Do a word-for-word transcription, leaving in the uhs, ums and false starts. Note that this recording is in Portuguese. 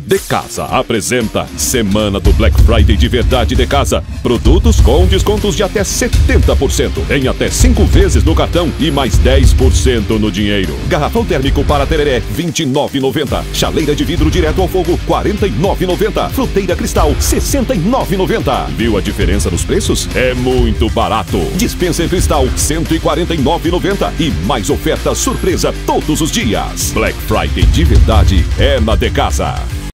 De Casa apresenta Semana do Black Friday de verdade de Casa. Produtos com descontos de até setenta por cento, em até cinco vezes no cartão e mais dez por cento no dinheiro. Garrafão térmico para tereré, vinte e nove reais e noventa centavos. Chaleira de vidro direto ao fogo, quarenta e nove reais e noventa centavos. Fruteira cristal, sessenta e nove reais e noventa centavos. Viu a diferença nos preços? É muito barato. Dispensa em cristal, cento e quarenta e nove reais e noventa centavos. E mais oferta surpresa todos os dias. Black Friday de verdade é na De Casa.